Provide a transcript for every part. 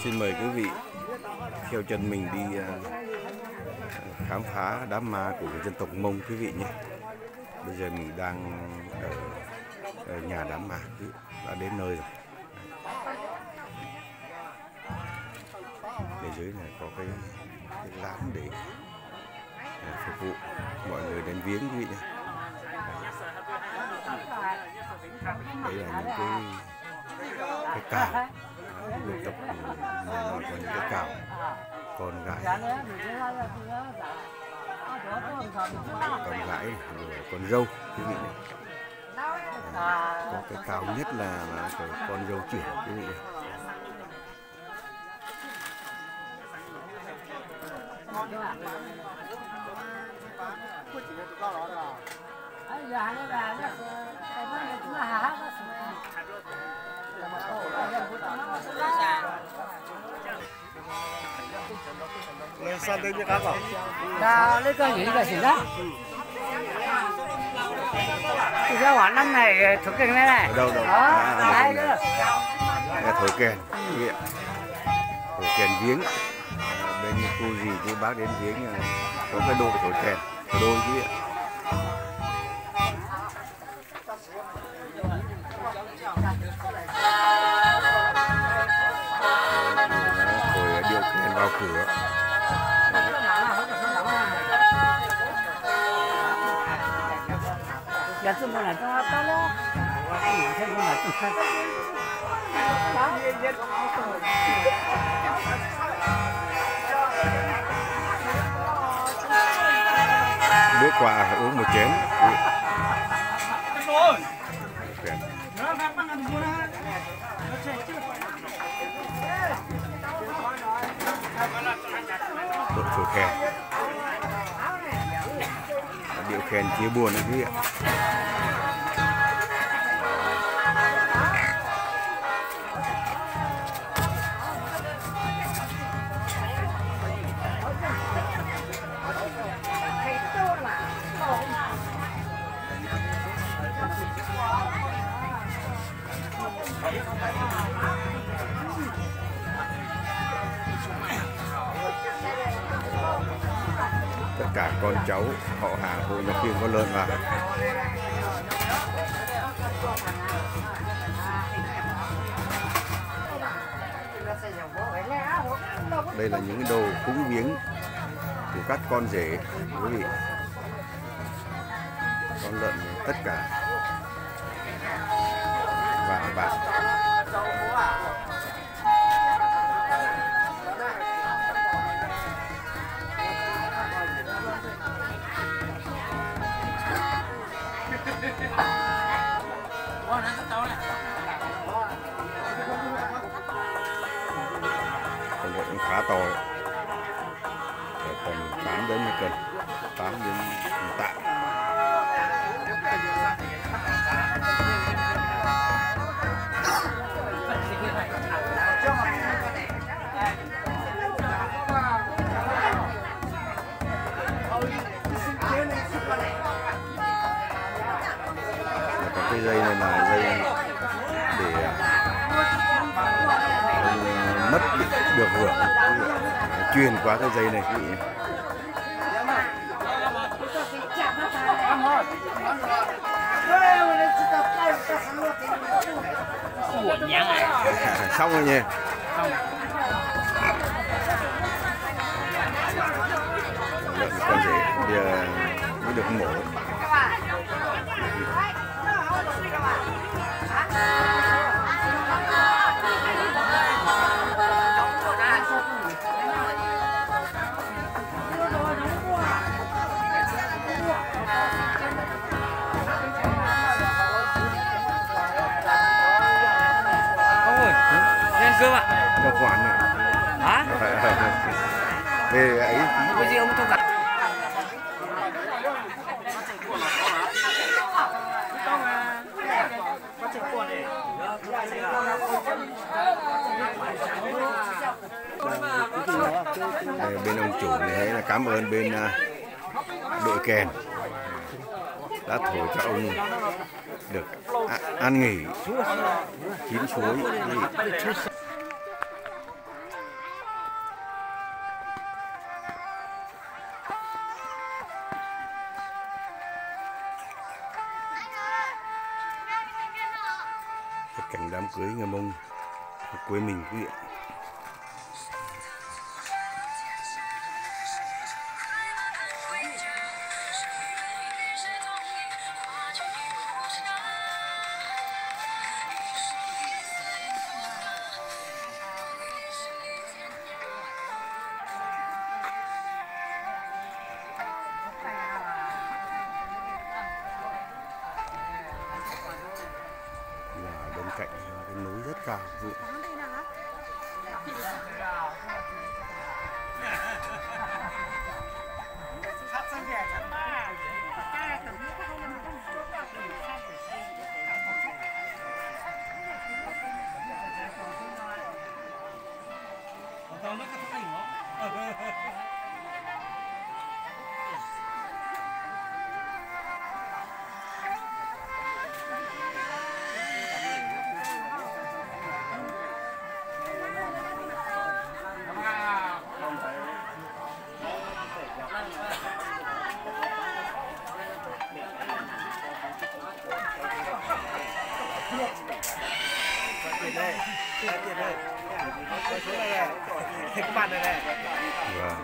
Xin mời quý vị theo chân mình đi khám phá đám ma của dân tộc Mông quý vị nhé. Bây giờ mình đang ở nhà đám ma, đã đến nơi rồi. Bên dưới này có cái lán để phục vụ mọi người đến viếng quý vị nhé. Đây là những cái cào, dân tộc có những cái cào con gái rồi con dâu quý vị này. Có cái cao nhất là con dâu chuyển quý vị này. Lên đây như cá vào. Là lấy cái gì là gì đó. Thì ra quả năm này thổi kèn này. Ở đâu đâu? Đây nữa. Thổi kèn. Thổi kèn viếng. Bên cô gì cô bác đến viếng có cái đồ thổi kèn, đôi chứ ạ. Thổi điệu kèn vào cửa. Giờ tôi muốn là cho to lo. Thế muốn là tôi Bước qua phải uống một chén. Đội thổi kèn, điệu kèn chia buồn đấy quý vị ạ. Tất cả con cháu họ hàng hộ nhà Kiên có lợn vào. Đây là những đồ cúng viếng của các con rể quý vị. Con lợn tất cả vàng bạc. Con lợn cũng khá to đấy. Còn 8 đến 1 cân, 8 đến 1 tạ. Cái dây này là dây để mất được hưởng, truyền qua cái dây này quý vị. Xong rồi nhỉ. Lợn con rể bây giờ mới được mổ. cơm ạ. Cho khoản này. Hả? Về ấy. Cái gì ông không gặp? Bên ông chủ này là cảm ơn bên đội kèn đã thổi cho ông được an nghỉ chín suối. đám cưới người Mông quê mình quý vị ạ. Và bên cạnh cái núi rất cao quý vị. Các bạn này này. Vâng.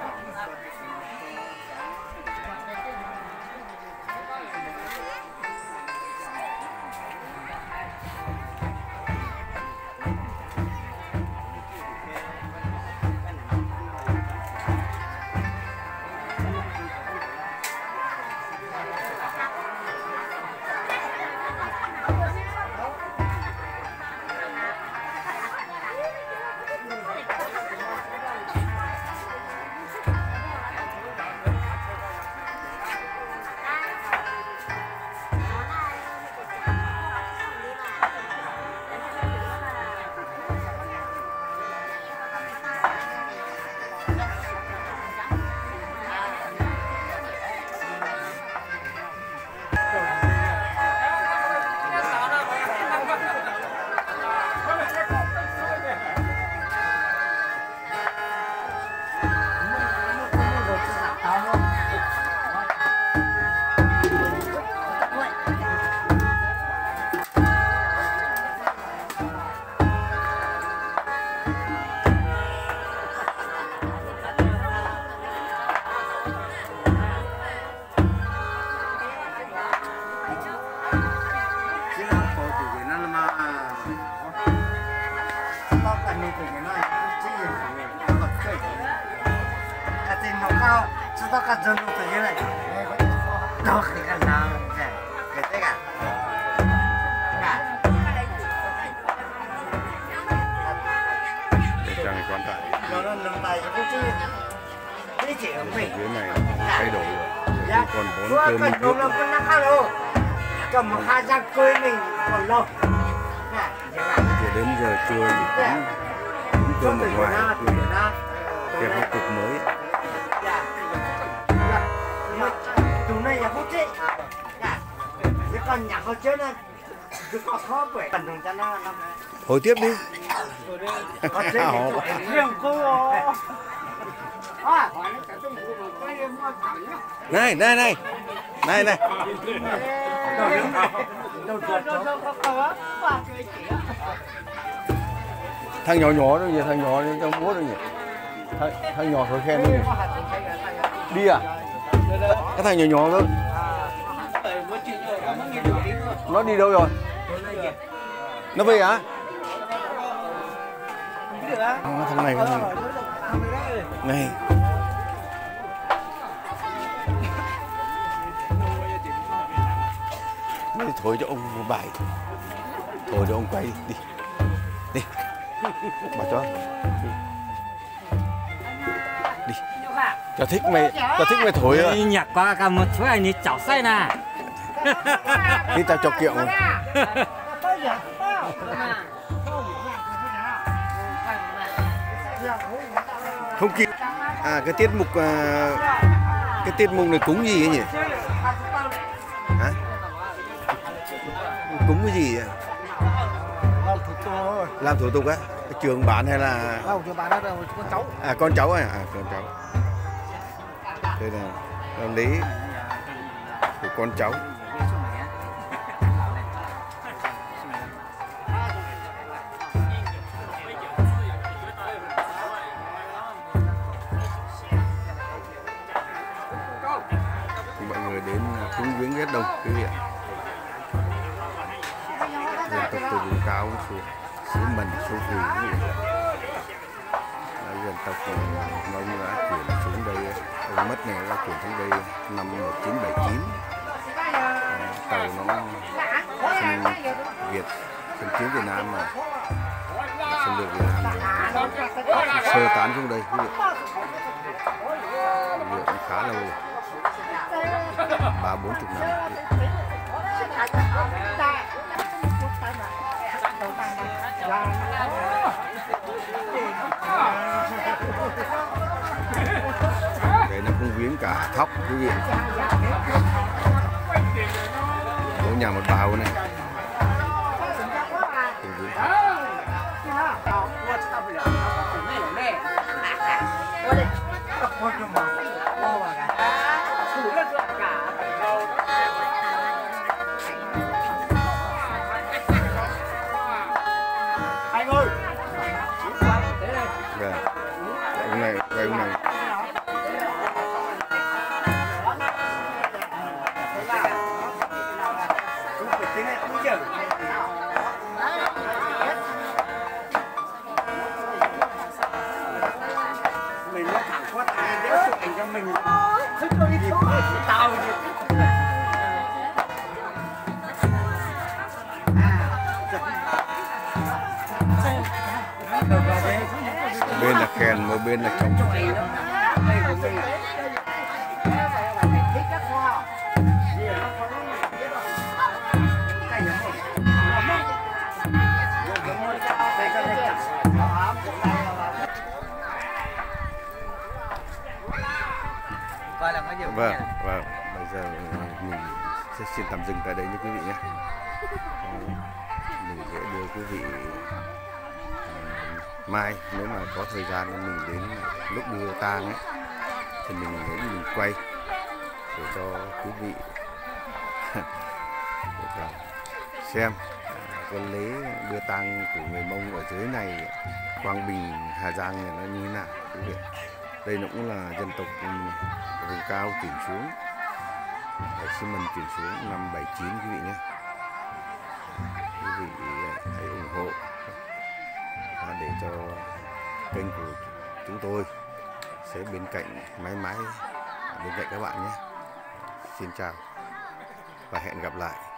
Để cho người quan tại dưới này thay đổi rồi. Còn 4 cơm nước. Cầm 2 răng cưới mình còn lâu. Thì đến giờ trưa thì cũng cơm ở ngoài. Kẹp một cục mới. Chúng này là phút chết. Chứ còn nhạc hồi trước là cứ có khó bởi cần dùng cho nó. Hồi tiếp đi. Có chết thì riêng cô. Này. Thằng nhỏ đâu nhỉ, thằng nhỏ trong bố đâu nhỉ. Thằng nhỏ thổi khen đâu nhỉ. Đi à? Cái thằng nhỏ thôi. Nó đi đâu rồi? Nó về hả? Thằng này này. Thôi thổi cho ông một bài. Thổi cho ông quay đi. Đi. Bà cho. Đi. Cho thích mày thổi à. Nhạc quá cả một số anh chảo say nè. Đi tao chọc kiệu mà. Không kịp. À cái tiết mục này cúng gì ấy nhỉ? Hả? Cúng cái gì vậy? Làm thủ tục á? Trường bán hay là? Không, trường bán là con cháu. À con cháu à? À con cháu. Đây là làm lý của con cháu. người đến cúng viếng rất đông quý vị ạ. Dân tộc từ vùng cao xuống xứ Mần, Sông Phù quý vị. Dân tộc Mông đã chuyển xuống đây, ông mất này đã chuyển xuống đây năm 1979. Tàu nó xâm chiếm Việt Nam mà xâm lược Việt Nam sơ tán xuống đây quý vị. Cũng khá lâu rồi, 30-40 năm. Đây nó cũng viếng cả thóc quý vị. Mỗi nhà một bào này. Anh ơi. Ông này, quay ông này. Mình nó thẳng quá tay đéo chụp ảnh cho mình. Tao Bên là kèn, một bên là trống. Vâng, bây giờ mình sẽ xin tạm dừng tại đây nha quý vị nhé. Mình sẽ đưa quý vị mai nếu mà có thời gian mình đến lúc đưa tang ấy thì mình quay để cho quý vị xem cái lễ đưa tang của người Mông ở dưới này, Quang Bình, Hà Giang này nó như thế nào quý vị. Đây nó cũng là dân tộc vùng cao chuyển xuống, ở xứ Mần chuyển xuống năm 79 quý vị nhé. Quý vị hãy ủng hộ để cho kênh của chúng tôi sẽ bên cạnh mãi mãi bên cạnh các bạn nhé. Xin chào và hẹn gặp lại.